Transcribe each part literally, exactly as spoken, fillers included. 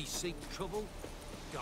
Me seek trouble? Go.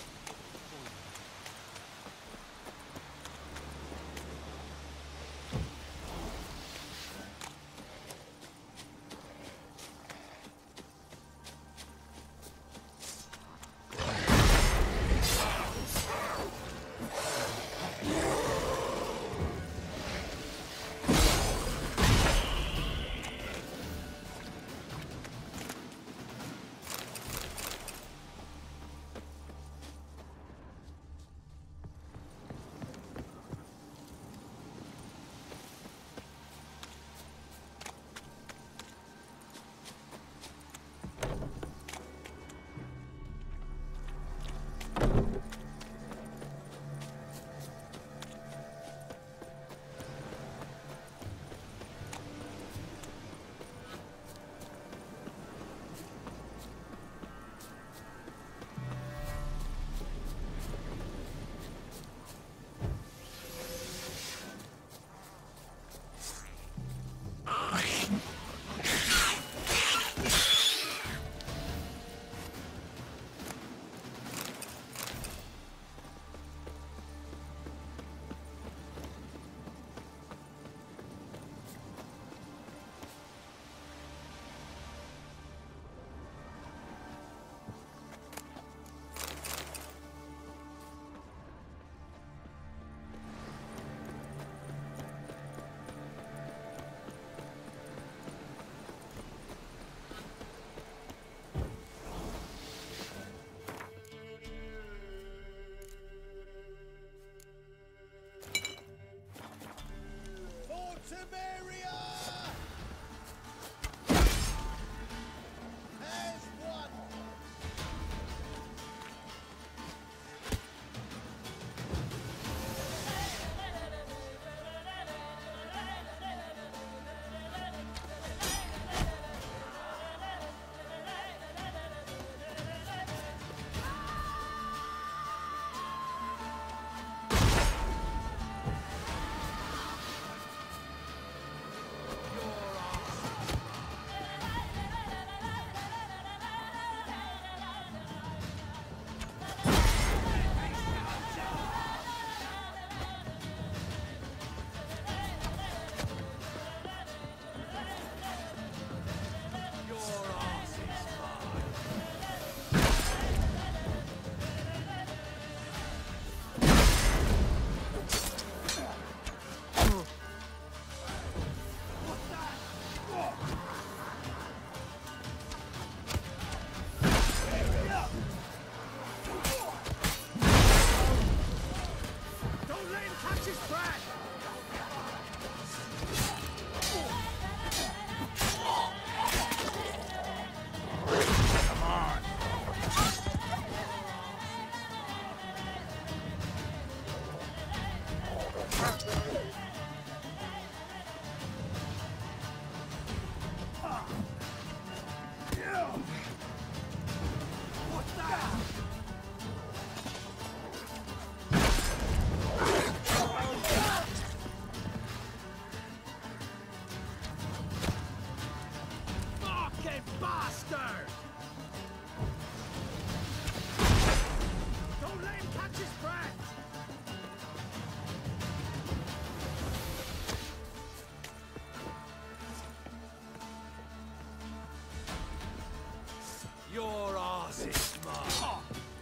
Your ass is smart. Oh,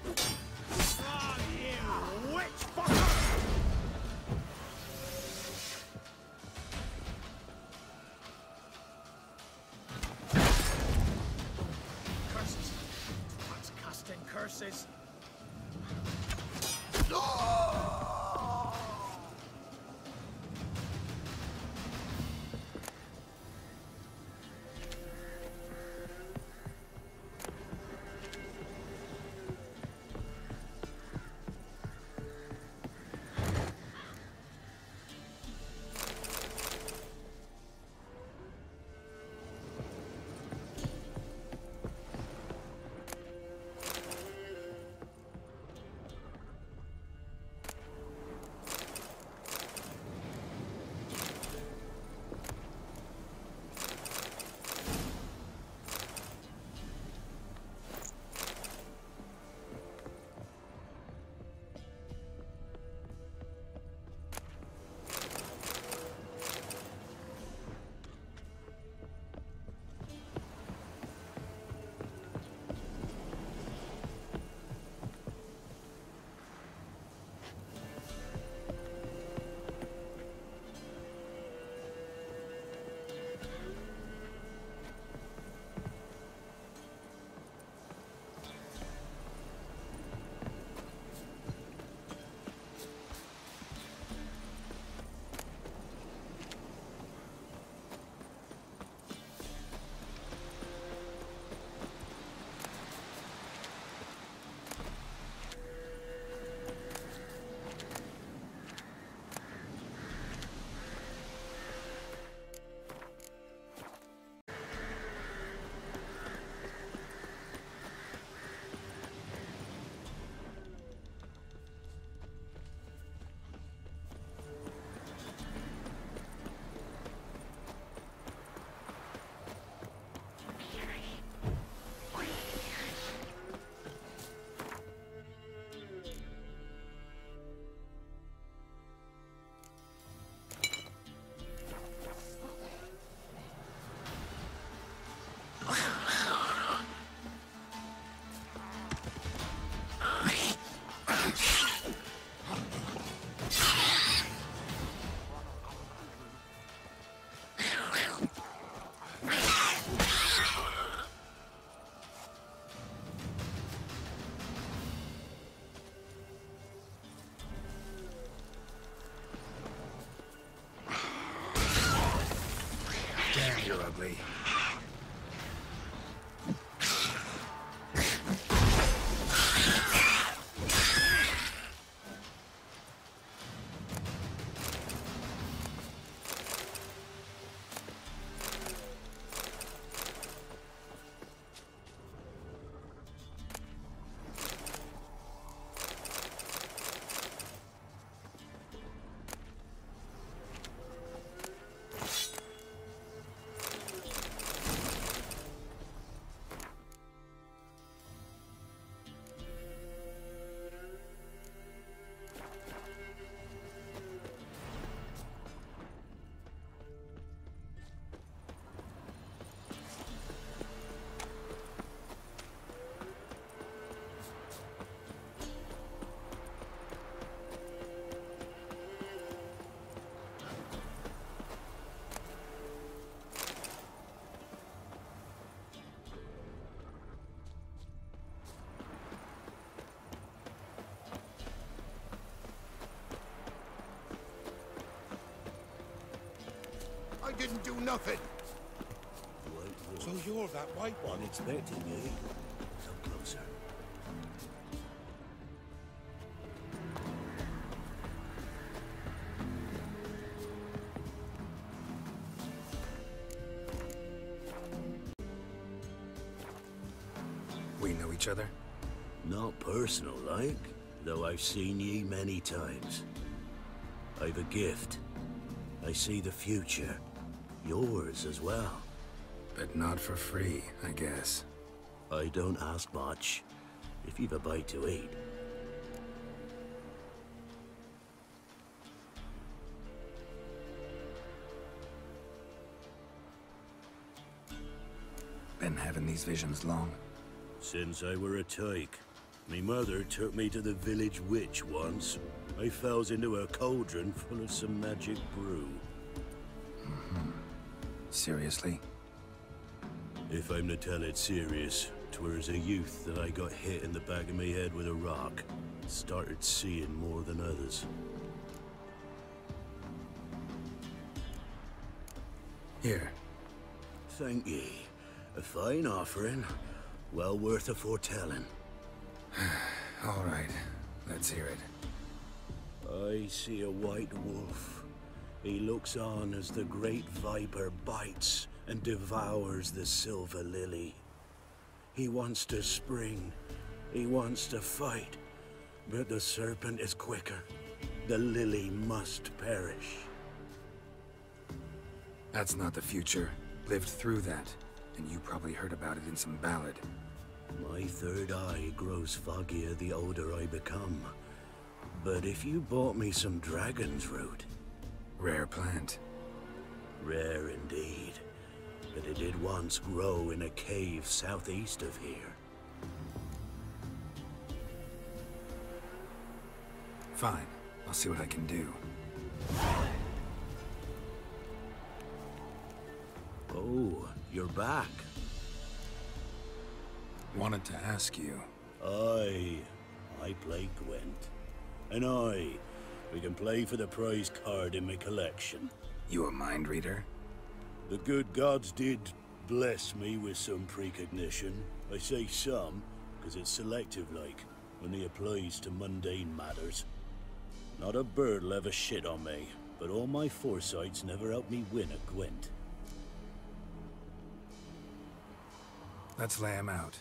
you witch fucker! Curses. What's casting curses? ugly. I didn't do nothing. So you're that white one? Unexpected, eh? Come closer. We know each other? Not personal, like, though I've seen ye many times. I've a gift. I see the future. Yours as well. But not for free, I guess. I don't ask much, if you've a bite to eat. Been having these visions long? Since I were a tyke. Me mother took me to the village witch once. I fells into a cauldron full of some magic brew. Mm-hmm. Seriously? If I'm to tell it serious, 'twere as a youth that I got hit in the back of me head with a rock. Started seeing more than others. Here. Thank ye. A fine offering. Well worth a foretelling. All right. Let's hear it. I see a white wolf. He looks on as the great viper bites and devours the silver lily. He wants to spring. He wants to fight. But the serpent is quicker. The lily must perish. That's not the future. Lived through that. And you probably heard about it in some ballad. My third eye grows foggier the older I become. But if you bought me some dragon's root... Rare plant. Rare indeed. But it did once grow in a cave southeast of here. Fine. I'll see what I can do. Oh, you're back. Wanted to ask you. Aye, I play Gwent. And aye, we can play for the prize card in my collection. You a mind reader? The good gods did bless me with some precognition. I say some, because it's selective-like, when they applies to mundane matters. Not a bird'll ever shit on me, but all my foresights never helped me win a Gwent. Let's lay him out.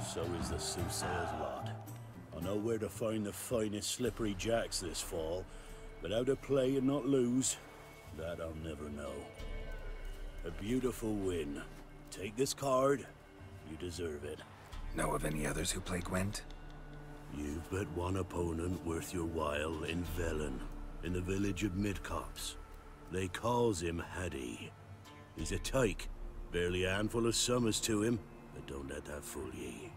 So is the soothsayer's lot. I know where to find the finest slippery jacks this fall, but how to play and not lose, that I'll never know. A beautiful win. Take this card. You deserve it. Know of any others who play Gwent? You've but one opponent worth your while in Velen, in the village of Midcops. They calls him Haddy. He's a tyke, barely a handful of summers to him, but don't let that fool ye.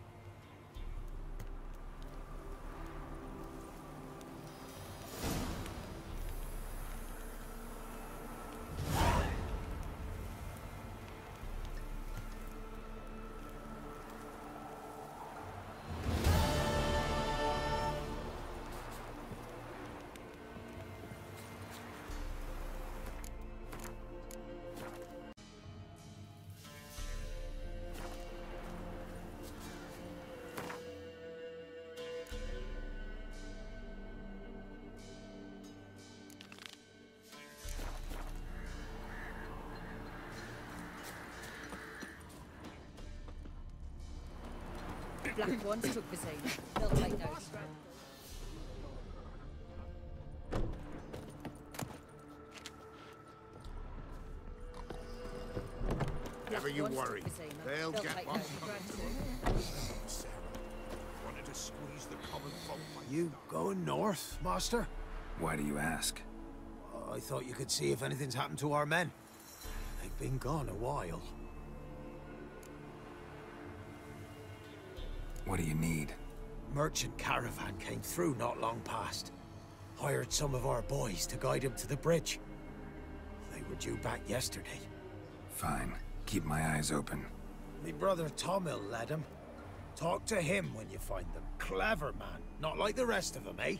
Black ones took Velen. They'll take those. Never you worry. They'll They'll get take one. those. Wanted to squeeze the common folk. You going north, Master? Why do you ask? I thought you could see if anything's happened to our men. They've been gone a while. What do you need? Merchant caravan came through not long past. Hired some of our boys to guide him to the bridge. They were due back yesterday. Fine. Keep my eyes open. Me brother Tomil led him. Talk to him when you find them. Clever man. Not like the rest of them, eh?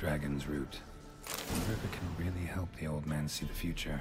Dragon's root. I wonder if it can really help the old man see the future.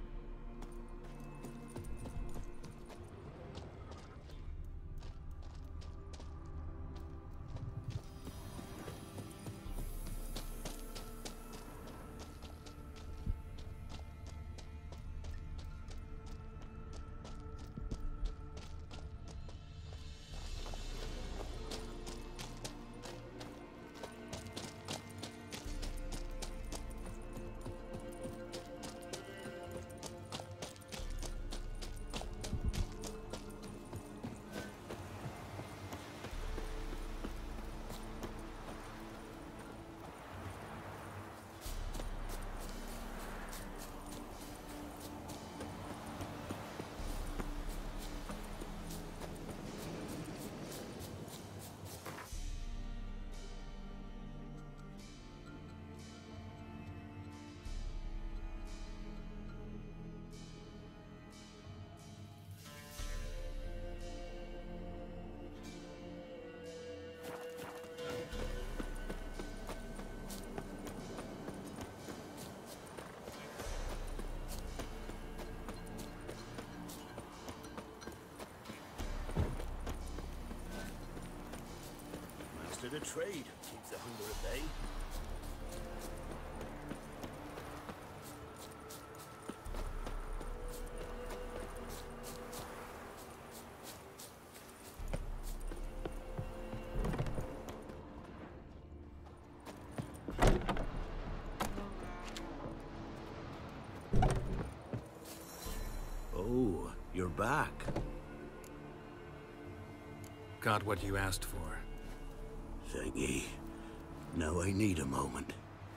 The trade keeps the hunger at bay. Oh, you're back. Got what you asked for. Thank ye. Now I need a moment.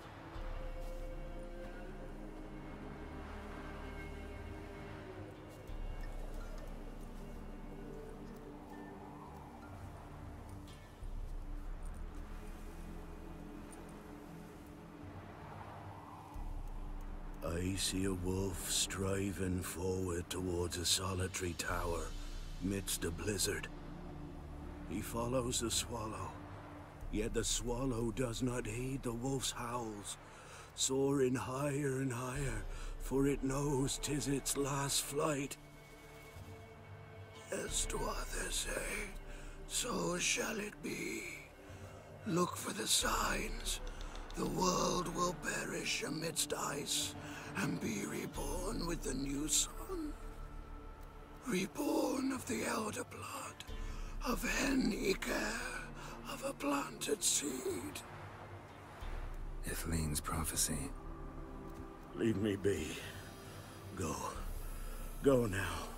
I see a wolf striving forward towards a solitary tower midst a blizzard. He follows the swallow. Yet the swallow does not heed the wolf's howls, soaring higher and higher, for it knows 'tis its last flight. As to others say, so shall it be. Look for the signs. The world will perish amidst ice, and be reborn with the new sun. Reborn of the elder blood, of Wticher, of a planted seed. Ithlin's prophecy. Leave me be. Go. Go now.